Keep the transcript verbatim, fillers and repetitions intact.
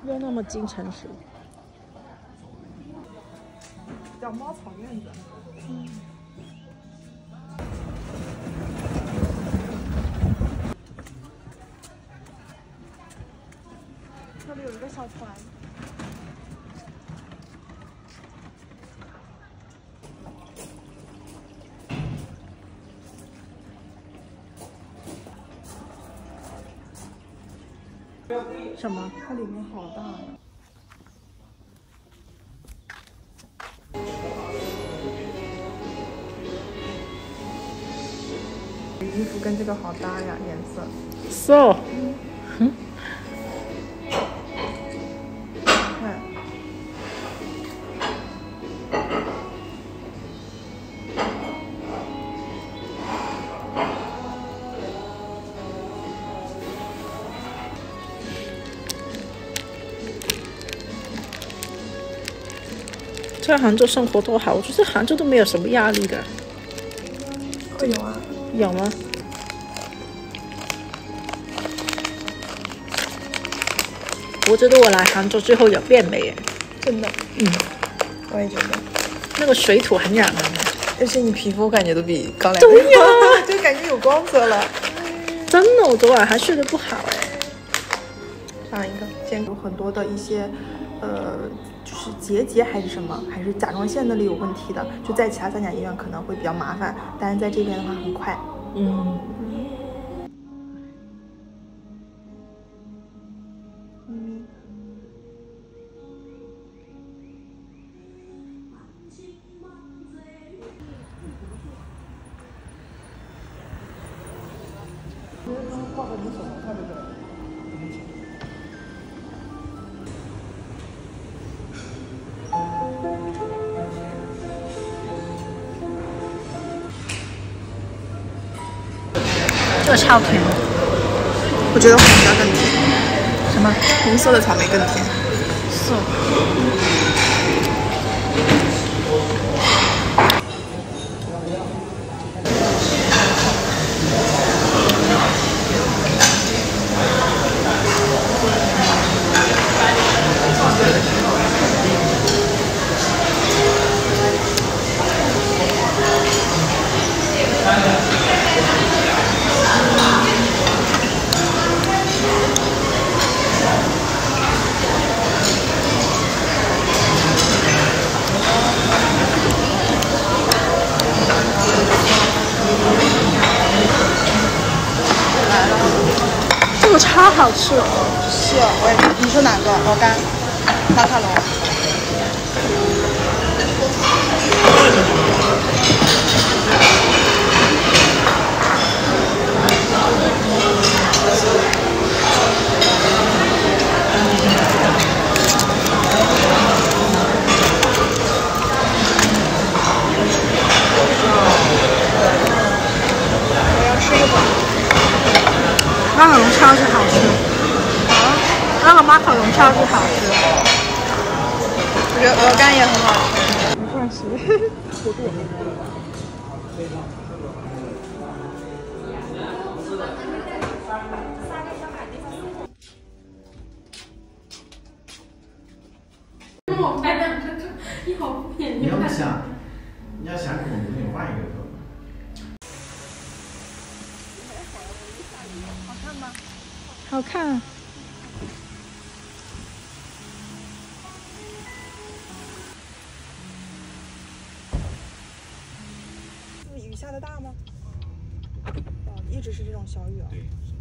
又那么近城市。 叫猫草院子。嗯。这里有一个小船。 什么？ 它里面好大呀！衣服跟这个好搭呀，颜色。 So， 嗯。 看。 在杭州生活多好，我觉得杭州都没有什么压力的。 会有啊？ 有吗？我觉得我来杭州之后有变美耶。 真的？ 嗯， 我也觉得。 那个水土很养人的。 而且你皮肤感觉都比刚来对呀， 就感觉有光泽了。 真的，我昨晚还睡得不好哎。 上一个，现在有很多的一些，呃。 就是结节还是什么，还是甲状腺那里有问题的，就在其他三甲医院可能会比较麻烦，但是在这边的话很快。 嗯。 嗯。 这个超甜， 我觉得红的更甜。 什么？ 红色的草莓更甜。 是。这个超好吃。 是，我也。你说哪个？鹅肝、马卡龙。 马卡龙超级好吃，啊，那个马卡龙超级好吃。 我觉得鹅肝也很好吃。 没关系，不过。 我拍的这这一好敷衍。 你要不想，你要想我们给你换一个头。 好看吗？ 好看。 雨下的大吗？哦，一直是这种小雨啊。 对。